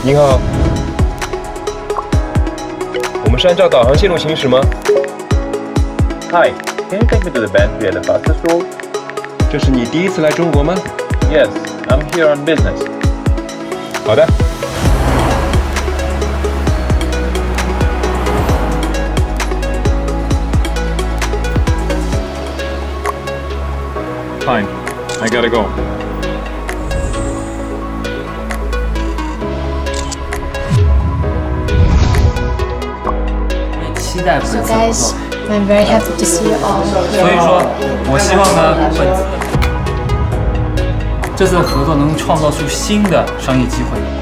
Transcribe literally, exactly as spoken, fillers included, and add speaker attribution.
Speaker 1: 您好，我们是按照导航线路行驶吗
Speaker 2: Hi, can you take me to the band via the fastest road?
Speaker 1: 这是你第一次来中国吗？
Speaker 2: Yes, I'm here on business.
Speaker 1: 好的。
Speaker 3: Fine, I gotta go.
Speaker 4: 期待本
Speaker 5: So
Speaker 4: 次合
Speaker 5: guys,
Speaker 4: 作，
Speaker 5: I'm very happy to see you all.
Speaker 4: 所以说，我希望呢，本这次合作能创造出新的商业机会。